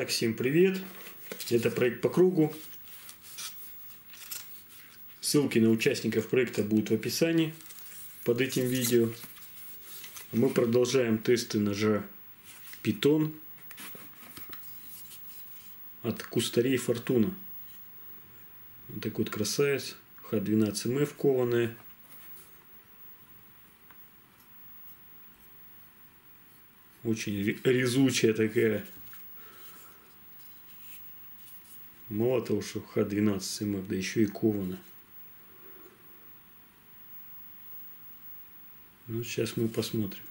Итак, всем привет! Это проект по кругу. Ссылки на участников проекта будут в описании под этим видео. Мы продолжаем тесты ножа Python от Кустарей Фортуна. Вот такой вот красавец. Х12МФ кованая. Очень резучая такая. Мало того, что Х12МФ, да еще и кована. Ну, сейчас мы посмотрим,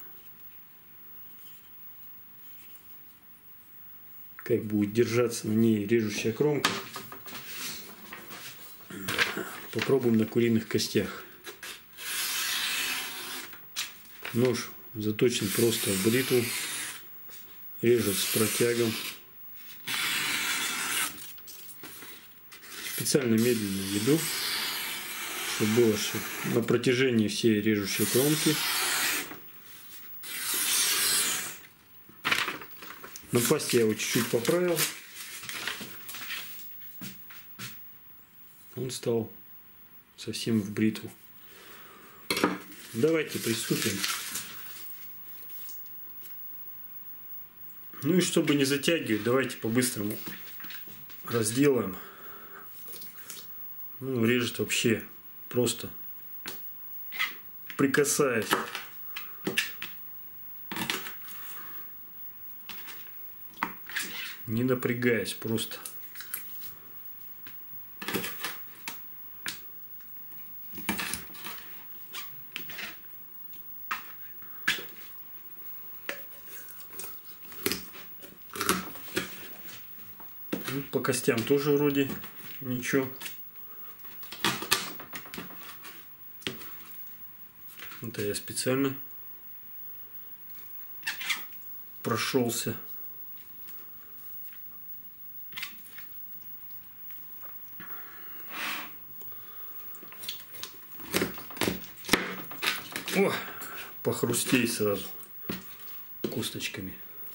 как будет держаться на ней режущая кромка. Попробуем на куриных костях. Нож заточен просто в бритву. Режет с протягом. Специально медленно веду, чтобы было на протяжении всей режущей кромки. Напасть я его чуть-чуть поправил. Он стал совсем в бритву. Давайте приступим. Ну и чтобы не затягивать, давайте по-быстрому разделаем. Ну, режет вообще просто прикасаясь. Не напрягаясь, просто. Ну, по костям тоже вроде ничего. Это я специально прошелся. О, похрустей сразу косточками.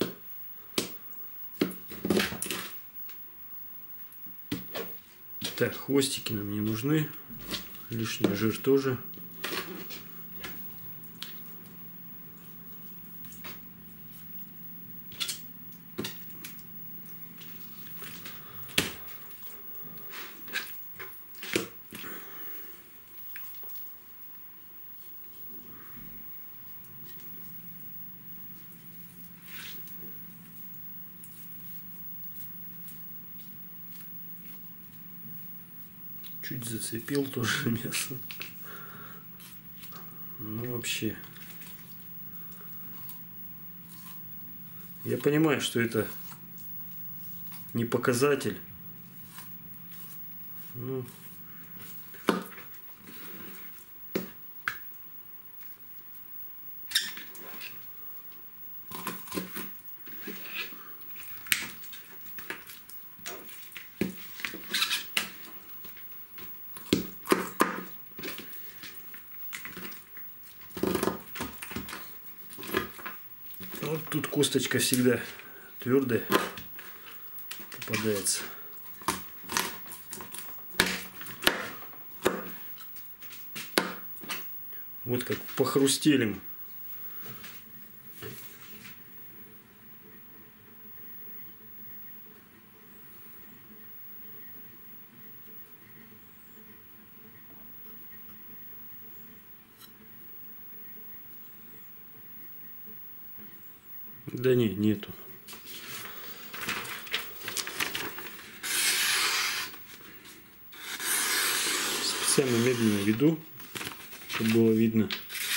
Так, хвостики нам не нужны. Лишний жир тоже. Чуть зацепил тоже мясо. Ну вообще. Я понимаю, что это не показатель. Ну, вот тут косточка всегда твердая попадается. Вот как похрустелим. Да не, нету. Специально медленно веду, чтобы было видно.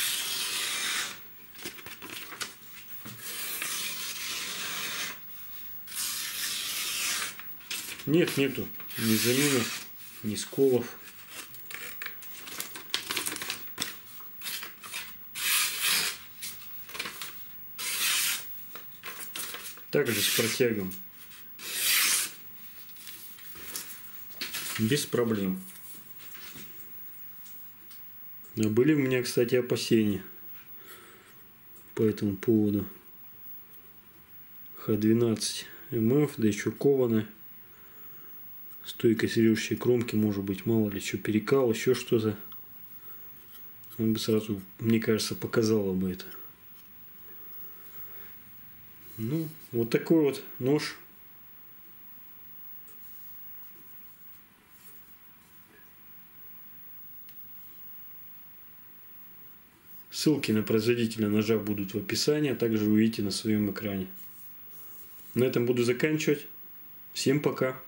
Нет, нету ни заминов, ни сколов. Также с протягом. Без проблем. А были у меня, кстати, опасения по этому поводу. Х12 МФ, да еще кованы. Стойкость режущей кромки, может быть, мало ли что, перекал, еще что-то. Он бы сразу, мне кажется, показало бы это. Ну, вот такой вот нож. Ссылки на производителя ножа будут в описании, а также увидите на своем экране. На этом буду заканчивать. Всем пока.